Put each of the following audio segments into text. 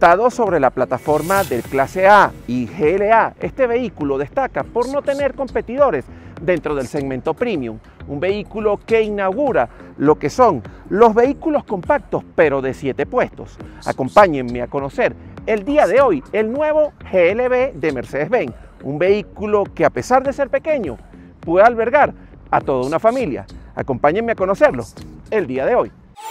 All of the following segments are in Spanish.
Montado sobre la plataforma del clase A y GLA, este vehículo destaca por no tener competidores dentro del segmento premium. Un vehículo que inaugura lo que son los vehículos compactos, pero de 7 puestos. Acompáñenme a conocer el día de hoy el nuevo GLB de Mercedes-Benz. Un vehículo que, a pesar de ser pequeño, puede albergar a toda una familia. Acompáñenme a conocerlo el día de hoy.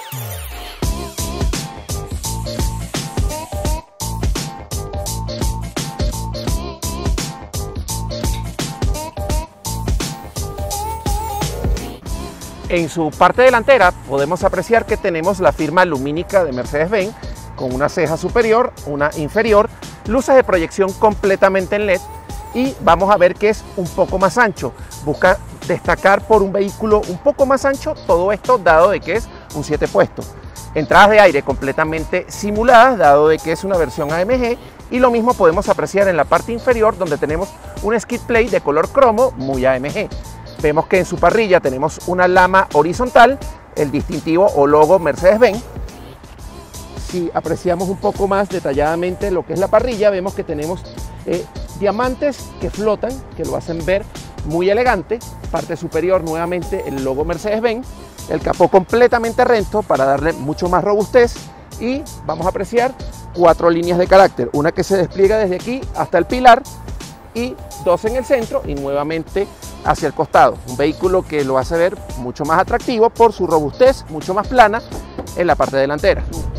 En su parte delantera podemos apreciar que tenemos la firma lumínica de Mercedes-Benz con una ceja superior, una inferior, luces de proyección completamente en LED y vamos a ver que es un poco más ancho. Busca destacar por un vehículo un poco más ancho, todo esto dado de que es un 7 puestos. Entradas de aire completamente simuladas, dado de que es una versión AMG, y lo mismo podemos apreciar en la parte inferior, donde tenemos un skid plate de color cromo muy AMG. Vemos que en su parrilla tenemos una lama horizontal, el distintivo o logo Mercedes-Benz. Si apreciamos un poco más detalladamente lo que es la parrilla, vemos que tenemos diamantes que flotan, que lo hacen ver muy elegante. Parte superior nuevamente el logo Mercedes-Benz, el capó completamente recto para darle mucho más robustez, y vamos a apreciar 4 líneas de carácter, una que se despliega desde aquí hasta el pilar y 2 en el centro y nuevamente hacia el costado. Un vehículo que lo hace ver mucho más atractivo por su robustez, mucho más plana en la parte delantera.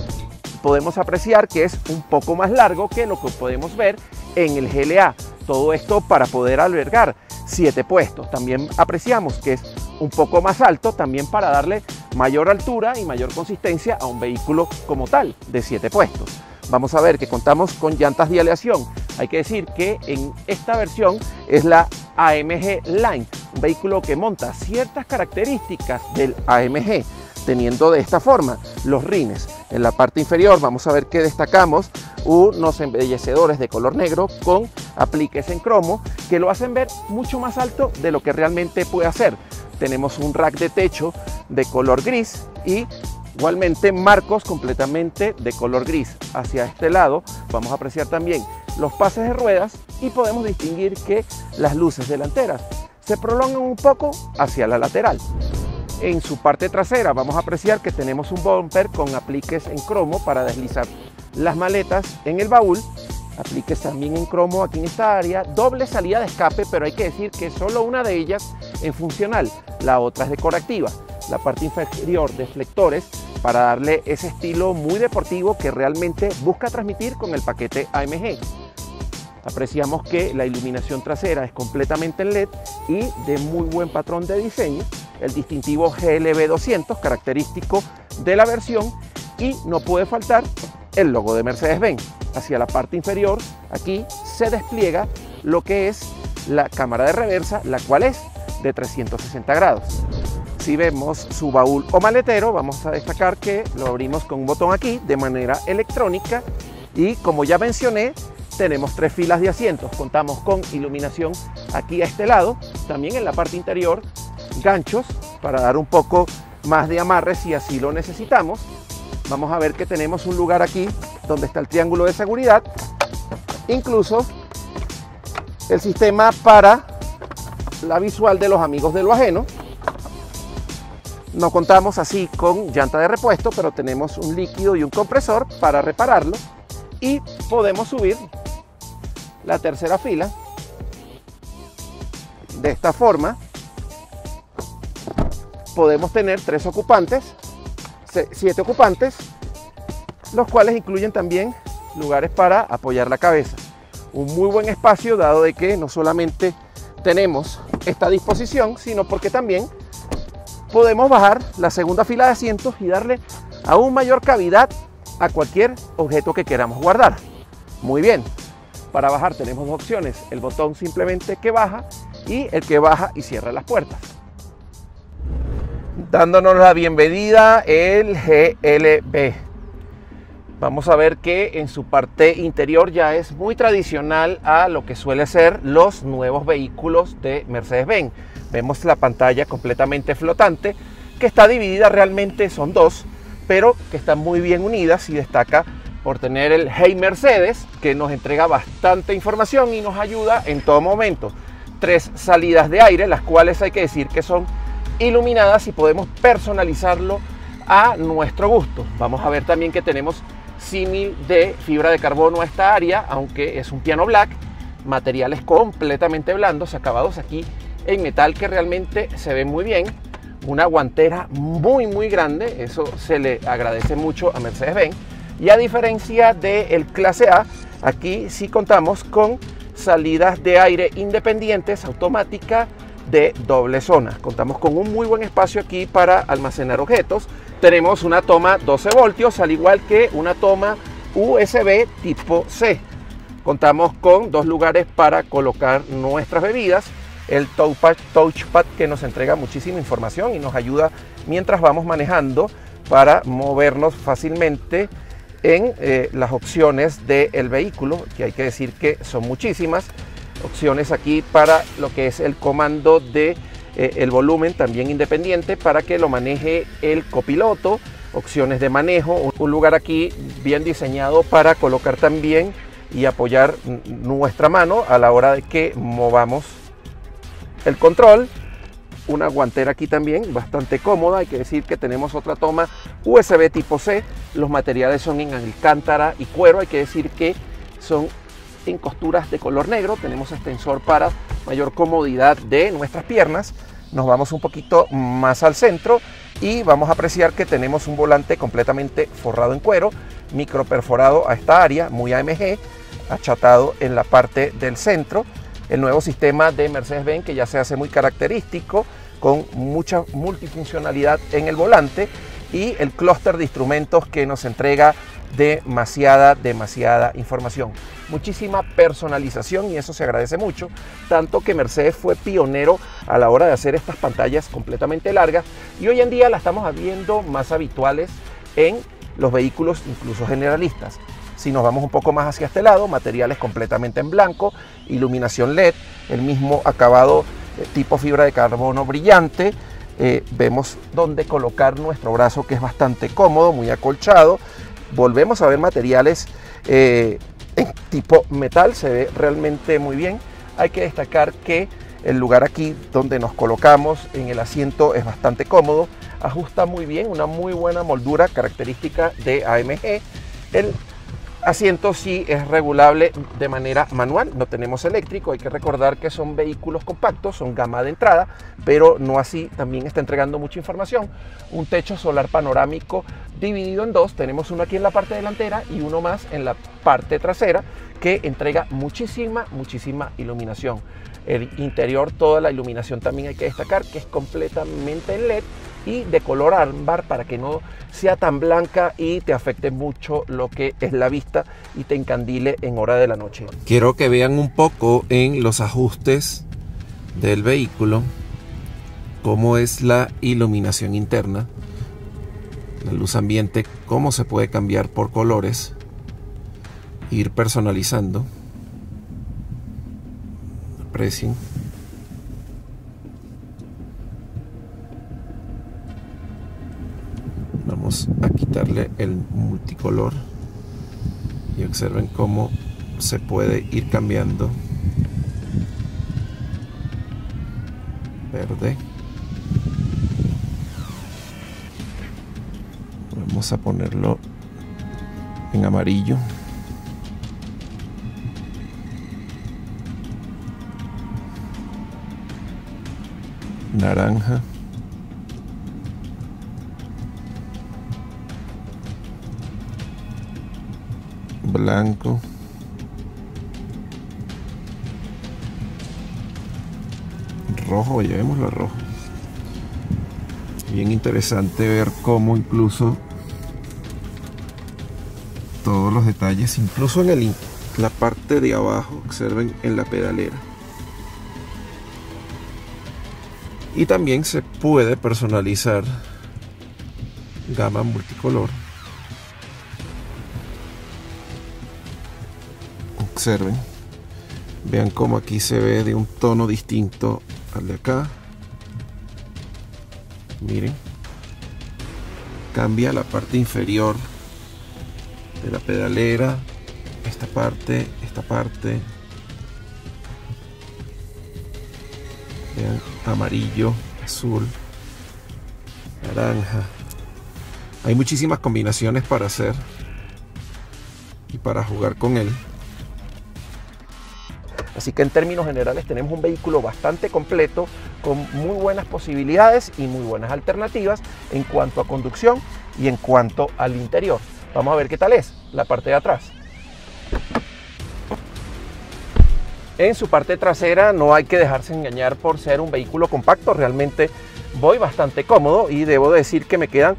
Podemos apreciar que es un poco más largo que lo que podemos ver en el GLA. Todo esto para poder albergar 7 puestos. También apreciamos que es un poco más alto, también para darle mayor altura y mayor consistencia a un vehículo como tal de 7 puestos. Vamos a ver que contamos con llantas de aleación. Hay que decir que en esta versión es la AMG Line, un vehículo que monta ciertas características del AMG, teniendo de esta forma los rines. En la parte inferior vamos a ver que destacamos unos embellecedores de color negro con apliques en cromo que lo hacen ver mucho más alto de lo que realmente puede hacer. Tenemos un rack de techo de color gris y igualmente marcos completamente de color gris. Hacia este lado vamos a apreciar también los pases de ruedas y podemos distinguir que las luces delanteras se prolongan un poco hacia la lateral. En su parte trasera vamos a apreciar que tenemos un bumper con apliques en cromo para deslizar las maletas en el baúl, apliques también en cromo aquí en esta área, doble salida de escape, pero hay que decir que solo una de ellas es funcional, la otra es decorativa. La parte inferior deflectores para darle ese estilo muy deportivo que realmente busca transmitir con el paquete AMG. Apreciamos que la iluminación trasera es completamente en LED y de muy buen patrón de diseño, el distintivo GLB 200 característico de la versión, y no puede faltar el logo de Mercedes-Benz. Hacia la parte inferior aquí se despliega lo que es la cámara de reversa, la cual es de 360 grados. Si vemos su baúl o maletero, vamos a destacar que lo abrimos con un botón aquí de manera electrónica, y como ya mencioné, tenemos 3 filas de asientos. Contamos con iluminación aquí a este lado, también en la parte interior ganchos para dar un poco más de amarre si así lo necesitamos. Vamos a ver que tenemos un lugar aquí donde está el triángulo de seguridad, incluso el sistema para la visual de los amigos de lo ajeno. No contamos así con llanta de repuesto, pero tenemos un líquido y un compresor para repararlo, y podemos subir la tercera fila de esta forma. Podemos tener 7 ocupantes, los cuales incluyen también lugares para apoyar la cabeza. Un muy buen espacio, dado de que no solamente tenemos esta disposición, sino porque también podemos bajar la segunda fila de asientos y darle aún mayor cavidad a cualquier objeto que queramos guardar. Muy bien, para bajar tenemos 2 opciones: el botón simplemente que baja y el que baja y cierra las puertas. Dándonos la bienvenida el GLB. Vamos a ver que en su parte interior ya es muy tradicional a lo que suele ser los nuevos vehículos de Mercedes-Benz. Vemos la pantalla completamente flotante, que está dividida, realmente son 2, pero que están muy bien unidas, y destaca por tener el Hey Mercedes, que nos entrega bastante información y nos ayuda en todo momento. 3 salidas de aire, las cuales hay que decir que son iluminadas y podemos personalizarlo a nuestro gusto. Vamos a ver también que tenemos símil de fibra de carbono a esta área, aunque es un piano black, materiales completamente blandos, acabados aquí en metal que realmente se ven muy bien. Una guantera muy grande, eso se le agradece mucho a Mercedes-Benz. Y a diferencia del clase A, aquí sí contamos con salidas de aire independientes, automática, de doble zona. Contamos con un muy buen espacio aquí para almacenar objetos. Tenemos una toma 12 voltios, al igual que una toma USB tipo C. Contamos con 2 lugares para colocar nuestras bebidas. El touchpad que nos entrega muchísima información y nos ayuda mientras vamos manejando para movernos fácilmente en las opciones del vehículo, que hay que decir que son muchísimas opciones aquí para lo que es el comando de el volumen, también independiente, para que lo maneje el copiloto. Opciones de manejo, un lugar aquí bien diseñado para colocar también y apoyar nuestra mano a la hora de que movamos el control. Una guantera aquí también bastante cómoda. Hay que decir que tenemos otra toma USB tipo C. Los materiales son en alcántara y cuero. Hay que decir que son en costuras de color negro. Tenemos extensor para mayor comodidad de nuestras piernas. Nos vamos un poquito más al centro y vamos a apreciar que tenemos un volante completamente forrado en cuero, micro perforado a esta área, muy AMG, achatado en la parte del centro. El nuevo sistema de Mercedes-Benz, que ya se hace muy característico, con mucha multifuncionalidad en el volante, y el clúster de instrumentos que nos entrega demasiada información. Muchísima personalización, y eso se agradece mucho, tanto que Mercedes fue pionero a la hora de hacer estas pantallas completamente largas, y hoy en día las estamos viendo más habituales en los vehículos incluso generalistas. Si nos vamos un poco más hacia este lado, materiales completamente en blanco, iluminación LED, el mismo acabado tipo fibra de carbono brillante. Vemos dónde colocar nuestro brazo, que es bastante cómodo, muy acolchado. Volvemos a ver materiales en tipo metal, se ve realmente muy bien. Hay que destacar que el lugar aquí donde nos colocamos en el asiento es bastante cómodo, ajusta muy bien, una muy buena moldura característica de AMG. El asiento sí es regulable de manera manual, no tenemos eléctrico. Hay que recordar que son vehículos compactos, son gama de entrada, pero no así, también está entregando mucha información. Un techo solar panorámico dividido en 2, tenemos uno aquí en la parte delantera y uno más en la parte trasera, que entrega muchísima iluminación. El interior, toda la iluminación también hay que destacar que es completamente en LED y de color ámbar, para que no sea tan blanca y te afecte mucho lo que es la vista y te encandile en hora de la noche. Quiero que vean un poco en los ajustes del vehículo cómo es la iluminación interna, la luz ambiente, cómo se puede cambiar por colores, ir personalizando. Aprecien. Vamos a quitarle el multicolor y observen cómo se puede ir cambiando. Verde. Vamos a ponerlo en amarillo. Naranja. Blanco. Rojo, llevémoslo a rojo. Bien interesante ver cómo incluso todos los detalles, incluso en la parte de abajo, observen en la pedalera. Y también se puede personalizar gama multicolor. Observen, vean cómo aquí se ve de un tono distinto al de acá. Miren, cambia la parte inferior de la pedalera, esta parte, vean, amarillo, azul, naranja. Hay muchísimas combinaciones para hacer y para jugar con él. Así que en términos generales tenemos un vehículo bastante completo, con muy buenas posibilidades y muy buenas alternativas en cuanto a conducción y en cuanto al interior. Vamos a ver qué tal es la parte de atrás. En su parte trasera no hay que dejarse engañar por ser un vehículo compacto. Realmente voy bastante cómodo y debo decir que me quedan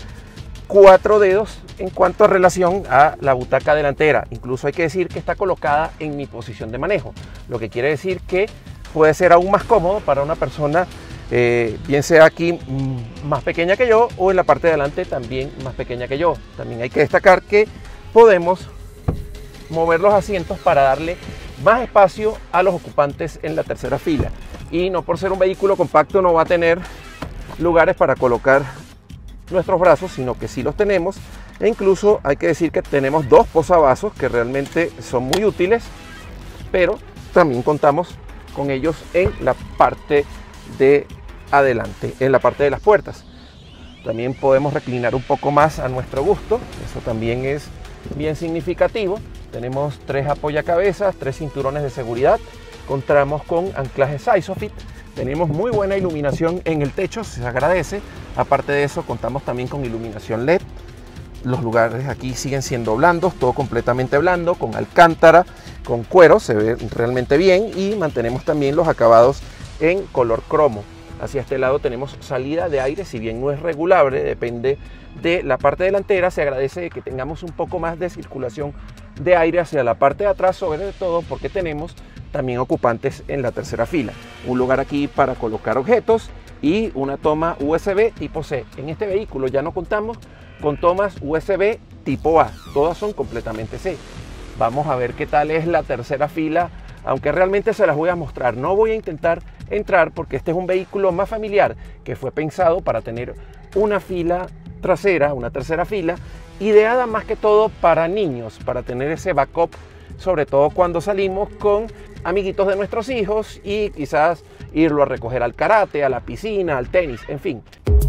4 dedos en cuanto a relación a la butaca delantera. Incluso hay que decir que está colocada en mi posición de manejo, lo que quiere decir que puede ser aún más cómodo para una persona, bien sea aquí más pequeña que yo o en la parte de adelante también más pequeña que yo. También hay que destacar que podemos mover los asientos para darle más espacio a los ocupantes en la tercera fila, y no por ser un vehículo compacto no va a tener lugares para colocar nuestros brazos, sino que sí los tenemos. E incluso hay que decir que tenemos 2 posavasos que realmente son muy útiles, pero también contamos con ellos en la parte de adelante, en la parte de las puertas. También podemos reclinar un poco más a nuestro gusto, eso también es bien significativo. Tenemos 3 apoyacabezas, 3 cinturones de seguridad, contamos con anclajes Isofit. Tenemos muy buena iluminación en el techo, se agradece. Aparte de eso, contamos también con iluminación LED. Los lugares aquí siguen siendo blandos, todo completamente blando, con alcántara, con cuero, se ve realmente bien, y mantenemos también los acabados en color cromo. Hacia este lado tenemos salida de aire, si bien no es regulable, depende de la parte delantera. Se agradece que tengamos un poco más de circulación de aire hacia la parte de atrás, sobre todo porque tenemos también ocupantes en la tercera fila. Un lugar aquí para colocar objetos y una toma USB tipo C. En este vehículo ya no contamos con tomas USB tipo A, todas son completamente C. Vamos a ver qué tal es la tercera fila, aunque realmente se las voy a mostrar. No voy a intentar entrar porque este es un vehículo más familiar que fue pensado para tener una fila trasera, una tercera fila, ideada más que todo para niños, para tener ese backup, sobre todo cuando salimos con amiguitos de nuestros hijos y quizás irlo a recoger al karate, a la piscina, al tenis, en fin.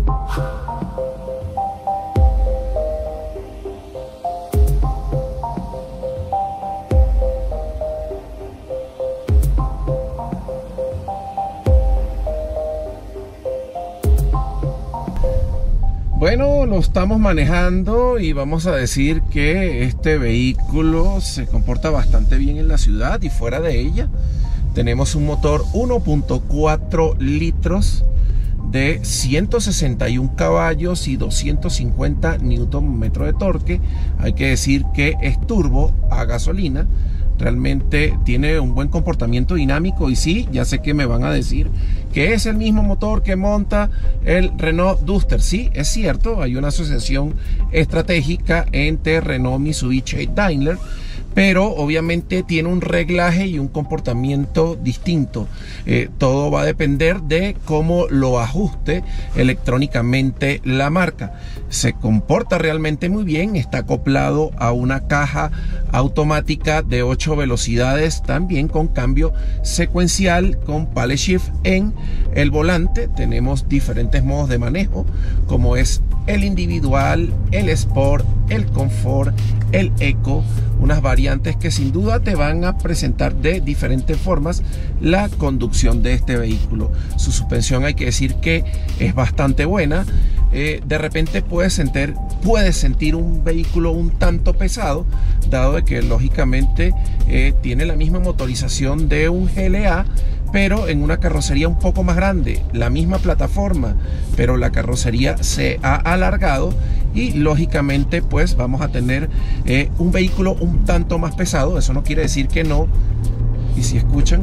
Bueno, lo estamos manejando y vamos a decir que este vehículo se comporta bastante bien en la ciudad y fuera de ella. Tenemos un motor 1.4 litros de 161 caballos y 250 Nm de torque. Hay que decir que es turbo a gasolina. Realmente tiene un buen comportamiento dinámico, y sí, ya sé que me van a decir que es el mismo motor que monta el Renault Duster. Sí, es cierto, hay una asociación estratégica entre Renault, Mitsubishi y Daimler, pero obviamente tiene un reglaje y un comportamiento distinto. Todo va a depender de cómo lo ajuste electrónicamente la marca. Se comporta realmente muy bien, está acoplado a una caja automática de 8 velocidades, también con cambio secuencial, con paddle shift en el volante. Tenemos diferentes modos de manejo, como es el individual, el sport, el confort, el eco, unas variantes que sin duda te van a presentar de diferentes formas la conducción de este vehículo. Su suspensión, hay que decir que es bastante buena. De repente puedes sentir un vehículo un tanto pesado, dado de que lógicamente tiene la misma motorización de un GLA, pero en una carrocería un poco más grande, la misma plataforma, pero la carrocería se ha alargado y lógicamente pues vamos a tener un vehículo un tanto más pesado. Eso no quiere decir que no, y si escuchan,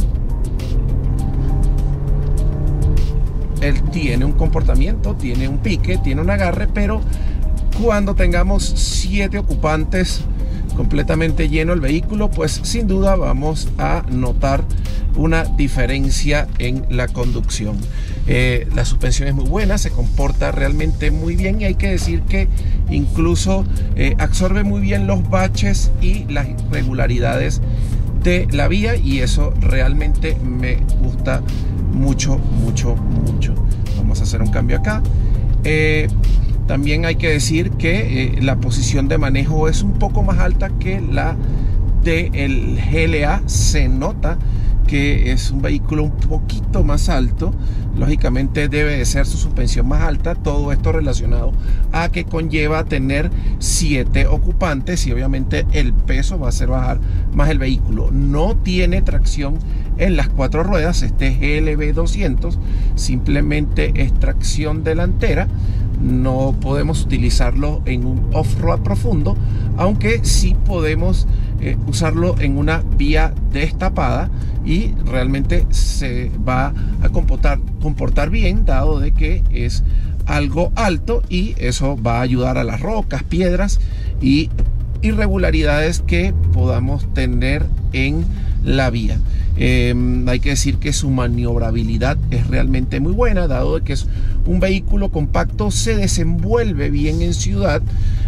él tiene un comportamiento, tiene un pique, tiene un agarre, pero cuando tengamos 7 ocupantes completamente lleno el vehículo, pues sin duda vamos a notar una diferencia en la conducción. La suspensión es muy buena, se comporta realmente muy bien y hay que decir que incluso absorbe muy bien los baches y las irregularidades de la vía, y eso realmente me gusta mucho. Vamos a hacer un cambio acá. También hay que decir que la posición de manejo es un poco más alta que la del GLA. Se nota que es un vehículo un poquito más alto. Lógicamente debe de ser su suspensión más alta. Todo esto relacionado a que conlleva tener 7 ocupantes y obviamente el peso va a hacer bajar más el vehículo. No tiene tracción en las 4 ruedas. Este GLB 200 simplemente es tracción delantera. No podemos utilizarlo en un off-road profundo, aunque sí podemos usarlo en una vía destapada y realmente se va a comportar bien, dado de que es algo alto, y eso va a ayudar a las rocas, piedras y irregularidades que podamos tener en la vía. Hay que decir que su maniobrabilidad es realmente muy buena, dado que es un vehículo compacto, se desenvuelve bien en ciudad.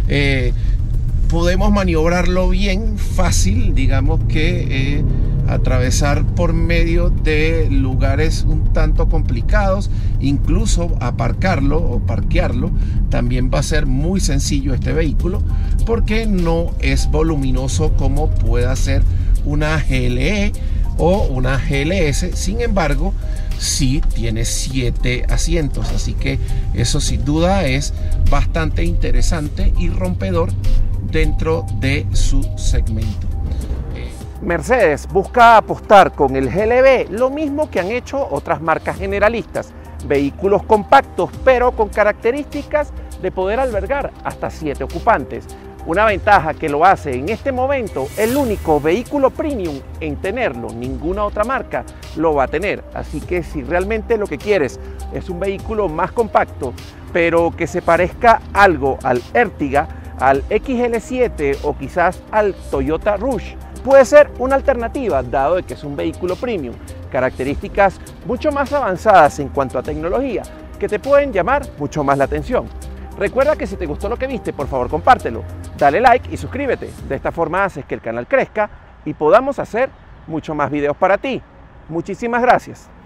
Podemos maniobrarlo bien fácil, digamos que atravesar por medio de lugares un tanto complicados, incluso aparcarlo o parquearlo también va a ser muy sencillo este vehículo, porque no es voluminoso como pueda ser una GLE o una GLS. Sin embargo, sí tiene 7 asientos, así que eso sin duda es bastante interesante y rompedor dentro de su segmento. Mercedes busca apostar con el GLB lo mismo que han hecho otras marcas generalistas: vehículos compactos pero con características de poder albergar hasta 7 ocupantes. Una ventaja que lo hace en este momento el único vehículo premium en tenerlo. Ninguna otra marca lo va a tener. Así que si realmente lo que quieres es un vehículo más compacto, pero que se parezca algo al Ertiga, al XL7 o quizás al Toyota Rush, puede ser una alternativa, dado de que es un vehículo premium. Características mucho más avanzadas en cuanto a tecnología que te pueden llamar mucho más la atención. Recuerda que si te gustó lo que viste, por favor compártelo, dale like y suscríbete. De esta forma haces que el canal crezca y podamos hacer mucho más videos para ti. Muchísimas gracias.